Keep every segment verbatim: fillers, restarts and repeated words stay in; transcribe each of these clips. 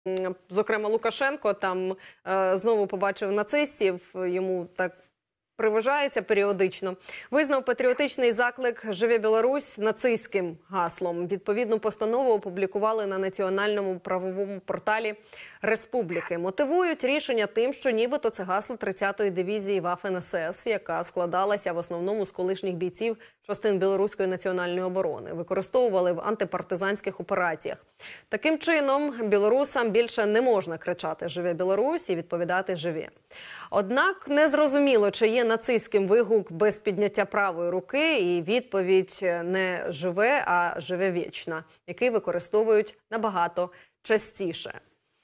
зокрема Лукашенко там е, знову побачив нацистів, йому так приважається періодично, визнав патріотичний заклик «Живе Білорусь» нацистським гаслом. Відповідну постанову опублікували на національному правовому порталі Республіки. Мотивують рішення тим, що нібито це гасло тридцятої дивізії Вафен ес ес, яка складалася в основному з колишніх бійців частин Білоруської національної оборони. Використовували в антипартизанських операціях. Таким чином, білорусам більше не можна кричати «Живе Білорусь» і відповідати «Живе». Однак незрозуміло, чи є нацистським вигук без підняття правої руки і відповідь не «Живе», а «Живе вічно», який використовують набагато частіше.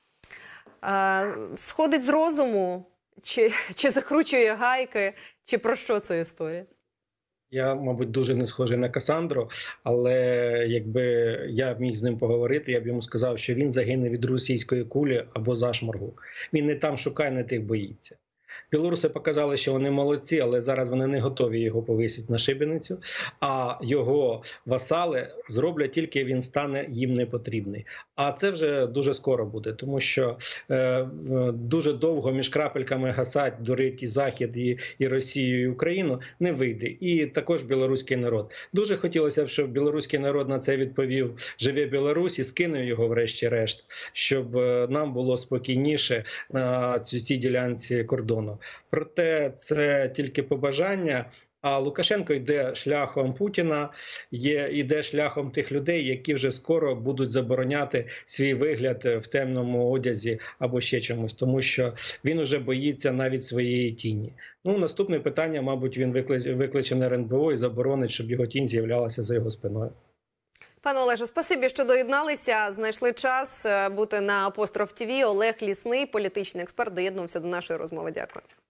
Сходить з розуму, чи, чи закручує гайки, чи про що ця історія? Я, мабуть, дуже не схожий на Касандру, але якби я міг з ним поговорити, я б йому сказав, що він загине від російської кулі або зашморгу. Він не там шукає, не тих боїться. Білоруси показали, що вони молодці, але зараз вони не готові його повісити на шибеницю, а його васали зроблять тільки він стане їм не потрібний. А це вже дуже скоро буде, тому що е, дуже довго між крапельками гасать, дурить і Захід, і, і Росію, і Україну не вийде. І також білоруський народ. Дуже хотілося б, щоб білоруський народ на це відповів «Живе Білорусь» і скинув його врешті-решт, щоб нам було спокійніше на цій ділянці кордону. Проте це тільки побажання, а Лукашенко йде шляхом Путіна, є, йде шляхом тих людей, які вже скоро будуть забороняти свій вигляд в темному одязі або ще чомусь, тому що він вже боїться навіть своєї тіні. Ну, наступне питання, мабуть, він викличе, викличе на ер ен бе о і заборонить, щоб його тінь з'являлася за його спиною. Пане Олеже, спасибі, що доєдналися, знайшли час бути на Апостроф ТІВІ. Олег Лісний, політичний експерт, доєднувався до нашої розмови. Дякую.